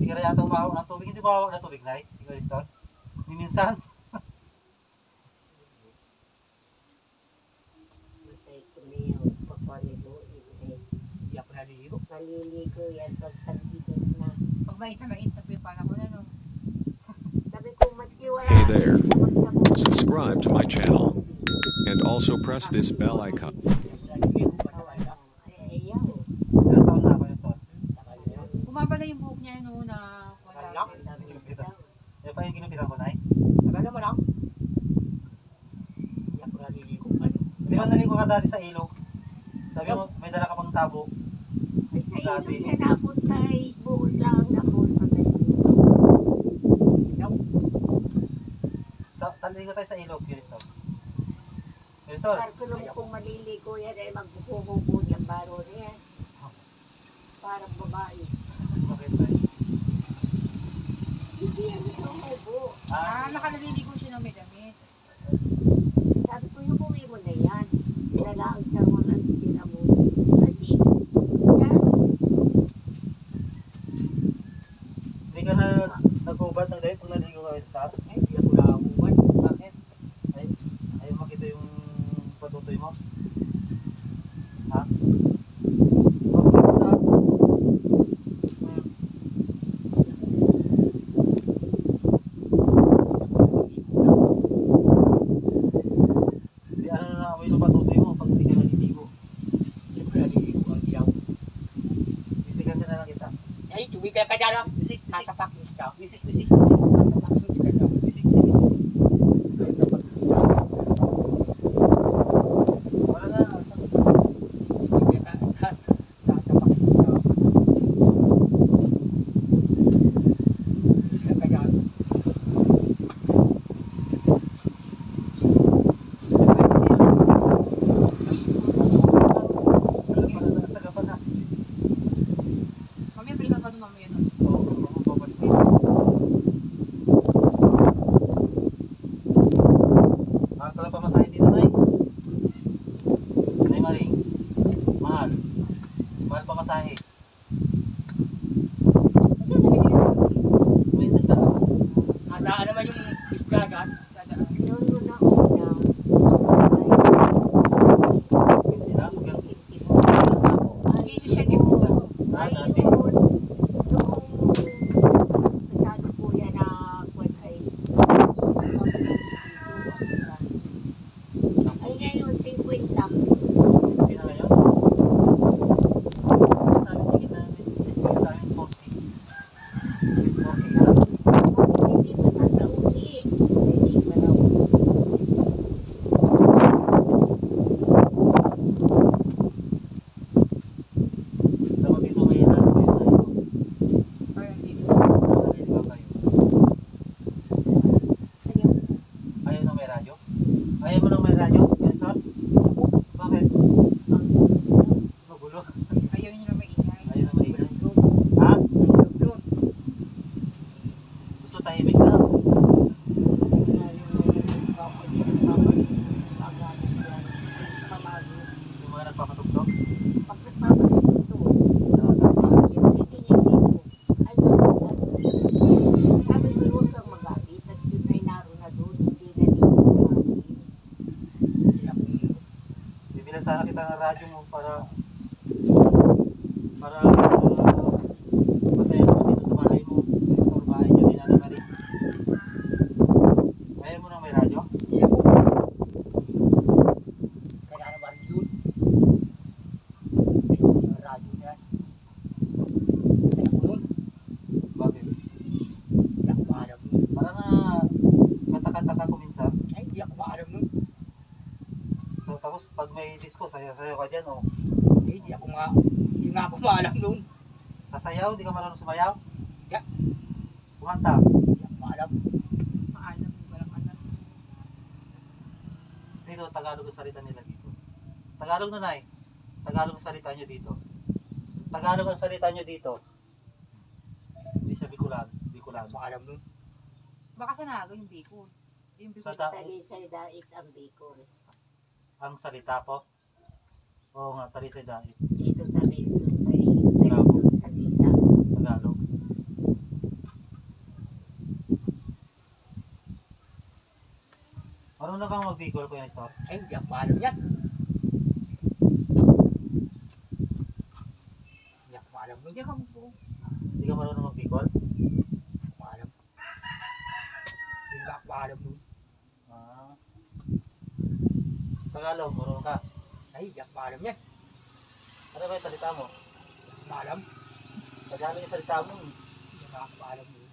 Hindi ka na yata umahawak ng tubig. Hindi umahawak ng tubig, Nay? Ikaw, Liston? Minsan? Matay ko na yung papaliluin eh. Hindi ako naliligo. Naliligo yan pag tag-init na. Pag mainit na po yung panahon, ano? Sabi ko, maski wala. Hey there. Subscribe to my channel and also press this bell icon. Naliligo pa naman na. Ay, ayaw. Ilang taon na ako, Liston? Tagal na yun. Bumaba na yung buhok niya, no, na wala. Wala. Yan pa yung ginupitan ko, Nay? Tagal naman ako. Hindi ako naliligo. Ano? Di ba naligo ka dati sa ilog? Sabi mo, may dala ka pang tabo. Ay, sa Dati. ilong yan napunta ay buhos lang ang napunta tayo. Taligo tayo sa ilog, Liston. Liston, Parang kung maliligo yan ay magbububo yung baro na yan. Parang babae. bakit tayo? Hindi yan umubo. Ah, nakaliligo siya ng may damit. Sabi ko, yung uwi mo na yan. Nalaang sa mga tira mo. Kasi, yan. Hindi ka na nag-ubat ng damit pag naligo ka, Liston? Ay, hindi ako nakakuman. Bakit? Ayaw makita yung patutoy mo? Ha? Bakit ha? Di ano na amoy ng patutoy mo pag hindi ka naliligo. Hindi ako naliligo ang iyaw. Bisigan ka na lang kita. Ay, tubig ka ka dyan. Bisik, bisik. Nasa pakis ka. Bisik, bisik, bisik. Nasa pakis ka dyan. Bisik, bisik, bisik. Nasa pakis ka. Wala na. Tubig ka dyan. Nasa pakis ka. Pakis ka dyan. Taga pa na. Mamaya, balikan ka doon mamaya. No? Oo, babalik din. Mahal ka lang pamasahin dito, Nay. Nay Maring. Mahal. Mahal pamasahe. Kasi nabili na. May nagdala. Nadaan naman yung isda dyan. Noon mo na una. Kasi na, hanggang Hindi siya di gusto ko. ah, Ay, dati. yun. Noong sabi ko yan na kwan ay ay ngayon 50. Hindi na ngayon. Sabi, sige na. Sige sa amin, 40. 40 isa. Hindi pa natauli. Hindi pa raw. Dapat dito may ano kayo, Nay. Parang hindi. Naliligaw kayo. Ayun. Ayaw na may radyo? Ayaw mo nang may radyo? Yes, sir? Bakit? Magulo. Ayaw niya na maingay. Ayaw na maingay. Ha? Gusto tahimik na. Yung mga nagpapatugtog. Bibilan sana kita ng radyo mo para masaya naman dito sa bahay mo. Or bahay niyo ni Nanay Marie. Ayaw mo nang may radyo? Kaya naman yun. Yung radyo na yan. Kaya ko nun. Bakit? Hindi ako maalam nun. Parang kanta-kanta ka ko minsan. Ay, hindi ako maalam nun. So tapos pag may disco, sayaw-sayaw ka dyan, oh. Ay, hindi nga ako maalam nun. Sasayaw, di ka marunong sumayaw? Yeah. Kumanta. Hindi ako maalam. Maalam mo ba lang anak? Dito, Tagalog ang salita nila dito. Tagalog na, Nay. Tagalog ang salita nyo dito. Tagalog ang salita nyo dito. Hindi siya Bicolano. Bicolano. Maalam nun. Baka sa Naga yung Bicol. Yung Bicol. Sa Talisay dait ang Bicol. ang salita po. Oo nga, Talisay Dait. Dito sa Rizal ay Bravo. salita. Tagalog. Marunong kang mag-Bicol, Kuya Nestor? Ay, hindi ako alam yan. Hindi ako alam nun. Hindi ka po. Hindi ka marunong mag-Bicol? Hindi ako alam. Hindi ako alam nun. Ah. Tagalog, marunong ka? Ay, hindi ako alam yan. Ano ba yung salita mo? Hindi ako alam. Tagalog yung salita mo. Hindi ako alam nun.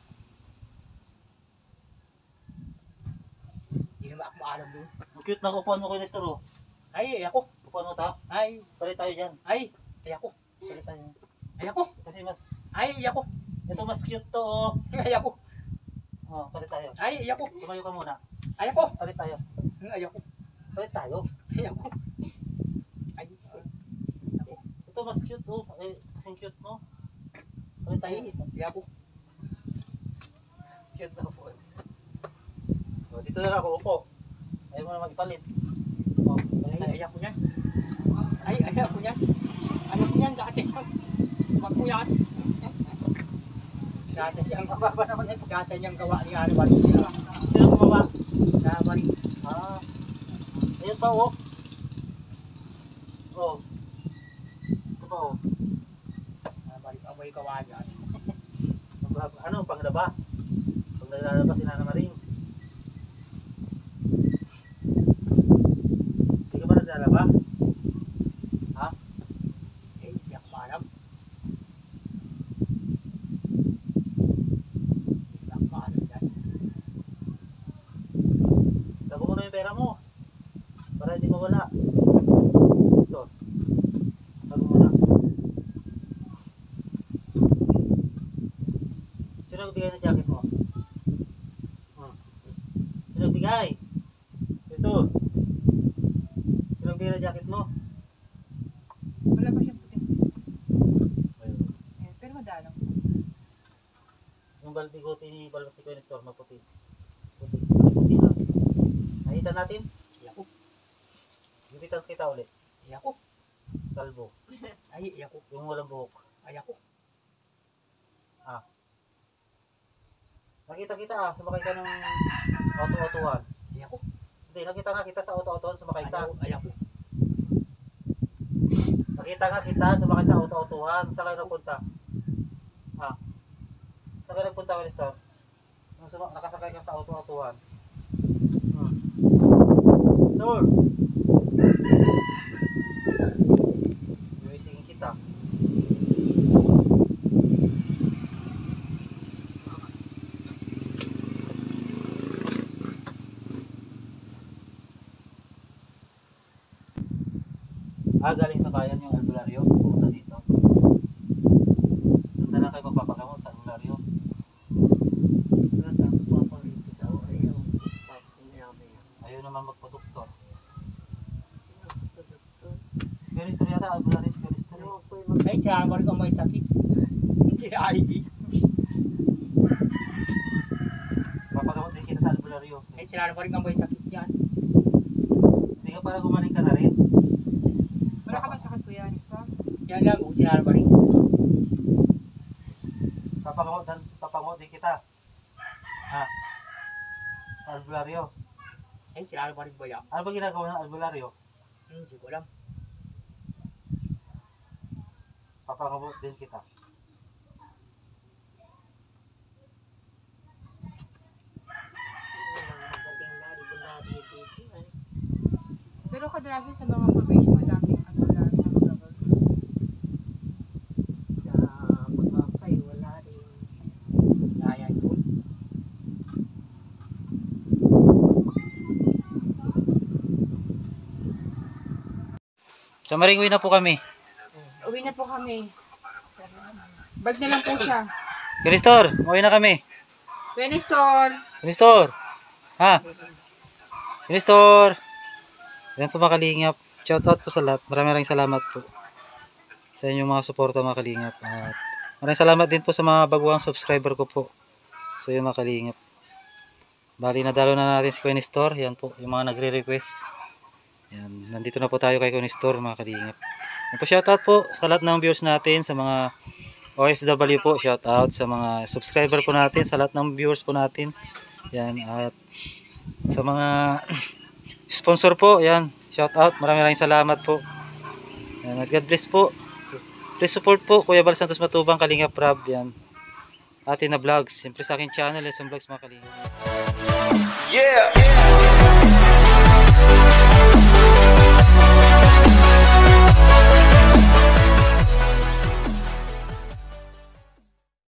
Hindi naman ako alam nun. Ang cute na upuan mo, Kuya Nestor, oh. Ay, ako. Upuan mo ta? Ay, Palit tayo dyan. ay, ako. Palit tayo. Ay, ako. Kasi mas, Ay, ako. ito mas cute to, oh. Ay, ako. Oh, palit tayo. Ay, ako. Tumayo ka muna. Ay, ako. Palit tayo. Ay, ako. Palit tayo. Ay, ako. Ay, Ito mas cute, oh. Eh, kasing cute mo. Palit tayo. ay, ako. Cute na upuan. Oh, dito na lang ako upo. Ayaw mo na mag-ipalit. Oh, palit tayo. Ay, ako yan. Ay, ako yan. Ayoko yan, dati yan. Wag mo yan. Dati yan. Mababa naman ito. Dati niyang gawa ni Ano Bari. Sino bumaba? Na Bari. Ah. Ayun pa, oh. Oh. Ito pa, oh. Na Bari, amoy gawa niyan. Ano, panglaba? Pag naglalaba si Nana Maring. Hindi ka ba naglalaba? Ha? Eh, hindi ako alam. Hindi ako alam yan. Tago mo na yung pera mo. Para hindi mawala. Ito. Tago mo na. Sino nagbigay ng jacket mo? Sino nagbigay? Ito. Sino nagbigay ng jacket mo? Wala pa siyang puti. Ayun. Eh, pero madalang. Yung balbigote ni Balbas ni Kuya Nestor, maputi. Puti. Puti lang. Nakita natin? Ay, ako. Gupitan kita ulit. Ay, ako. Kalbo. Ay, ako. Yung walang buhok. Ay, ako. Nakita kita sumakay ka ng auto-autohan. Ay, ako. Hindi, nakita nga kita sa auto-autohan, sumakay ka. Ay, ako. Nakita nga kita, sumakay sa auto-autohan. Saan kayo nagpunta? Saan kayo nagpunta, Kuya Nestor? Nung nakasakay ka sa auto-autohan. Sir! Lumisingin kita. Galing sa bayan yung albularyo. Pupunta dito. Doon na lang kayo magpapagamot sa albularyo. Ayaw naman magpa-doktor. Kuya Nestor yata, albularyo si Kuya Nestor. Ay, kaya Bari ko may sakit. Hindi na ID. Papagamot din kita sa albularyo. Ay, kaya Bari ko may sakit yan. Hindi ka para gumaling ka na rin. Wala ka ba sakit, Kuya Nestor? Yan lang, kung sinara Bari. Papagamot din kita. Sa albularyo. Ay, kaya Bari ba yan? Ano ba ginagawa ng albularyo? Hindi ko alam. Papagamot din kita. Pero kadalasan sa mga probation, madaming ano lang na magagawa. Kaya yun. Sa Maring, uwi na po kami. Uwi na po kami. Bag na lang po siya. Kuya Nestor, uwi na kami. Kuya Nestor! Kuya Nestor! Ha? Kuya Nestor! Yan po mga kalingap. Shout out po sa lahat. Maraming salamat po sa inyong mga suporta mga kalingap. At maraming salamat din po sa mga baguang subscriber ko po. So yung mga kalingap. Bali nadalo na natin si Kuya Nestor. Yan po yung mga nagre-request. Yan. Nandito na po tayo kay Kuya Nestor mga kalingap. Yan po, shout out po sa lahat ng viewers natin, sa mga OFW po, shout out sa mga subscriber po natin, sa lahat ng viewers po natin. Yan, at Sa mga sponsor po, yan, shout out, maraming salamat po. Yan, God bless po. Please support po Kuya Bal Santos Matubang, Kalingap Rab, yan. Atin na vlogs, siyempre sa akin channel, Lesson Vlogs mga Kalingap. Yeah.